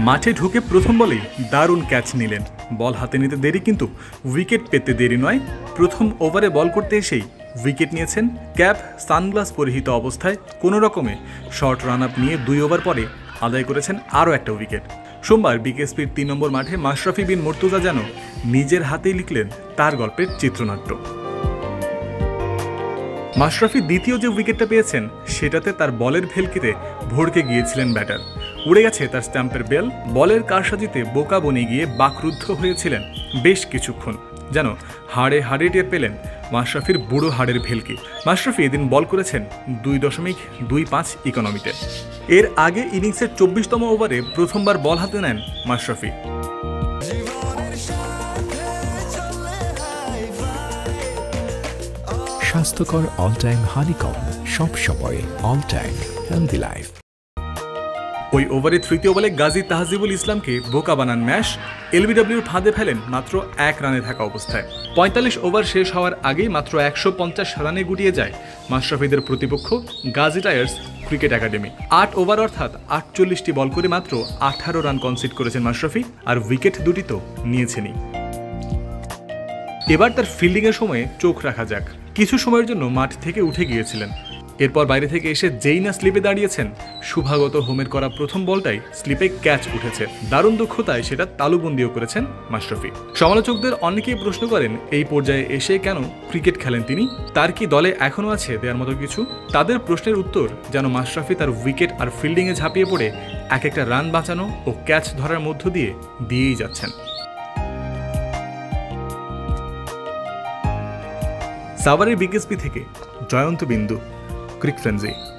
মাঠে ঢুকে প্রথম বলেই দারুণ ক্যাচ নিলেন। বল হাতে নিতে দেরি কিন্তু উইকেট পেতে দেরি নয়। প্রথম ওভারে বল করতে এসেই উইকেট নিয়েছেন। ক্যাপ সানগ্লাস পরিহিত অবস্থায় কোনো রকমে শর্ট রান আপ নিয়ে 2 ওভার পরে আদায় করেছেন আরও একটা উইকেট। সোমবার বিকেএসপির 3 নম্বর মাঠে মাশরাফি বিন মুর্তজা যেন নিজের হাতেই লিখলেন তার গল্পের চিত্রনাট্য। মাশরাফি দ্বিতীয় যে উইকেটটা পেয়েছেন সেটাতে তার বলের ভেলকিতে ভড়কে গিয়েছিলেন ব্যাটার। উড়ে গেছে তার স্ট্যাম্পের বেল। বলের কারসাজিতে বোকা বনে গিয়ে বাকরুদ্ধ হয়েছিলেন বেশ কিছুক্ষণ। যেন হাড়ে হাড়ে টের পেলেন মাশরাফির বুড়ো হাড়ের ভেলকি। মাশরাফি এদিন বল করেছেন 2.25 ইকোনমিতে। এর আগে ইনিংসের 24তম ওভারে প্রথমবার বল হাতে নেন মাশরাফি। স্বাস্থ্যকর অল টাইম হানিকম, সব সময় অল টাইম হেলদি লাইফ। ওই ওভারে তৃতীয় বলে গাজী তাহজিবুল ইসলামকে বোকা বানান ম্যাশ। এলবিডব্লিউর ফাঁদে ফেলেন মাত্র 1 রানে থাকা অবস্থায়। 45 ওভার শেষ হওয়ার আগেই মাত্র 150 রানে গুটিয়ে যায় মাশরাফিদের প্রতিপক্ষ Gazi tyres cricket academy. 8 over অর্থাৎ 48টি বল করে মাত্র 18 রান কনসিড করেছেন মাশরাফি, আর উইকেট দুটি তো নিয়েছেনই। এবার তার ফিল্ডিংয়ের সময়ে চোখ রাখা যাক। কিছু সময়ের জন্য মাঠ থেকে উঠে গিয়েছিলেন। এরপর বাইরে থেকে এসে যেই না স্লিপে দাঁড়িয়েছেন, শুভাগত হোমের করা প্রথম বলটাই স্লিপে ক্যাচ উঠেছে। দারুণ দক্ষতায় সেটা তালুবন্দিও করেছেন মাশরাফি। সমালোচকদের অনেকেই প্রশ্ন করেন এই পর্যায়ে এসে কেন ক্রিকেট খেলেন তিনি, তার কি দলে এখনও আছে দেওয়ার মতো কিছু? তাদের প্রশ্নের উত্তর যেন মাশরাফি তার উইকেট আর ফিল্ডিংয়ে ঝাঁপিয়ে পড়ে এক একটা রান বাঁচানো ও ক্যাচ ধরার মধ্য দিয়ে দিয়েই যাচ্ছেন। সাভারের বিকেএসপি থেকে জয়ন্ত বিন্দু, ক্রিক ফ্রেন্সি।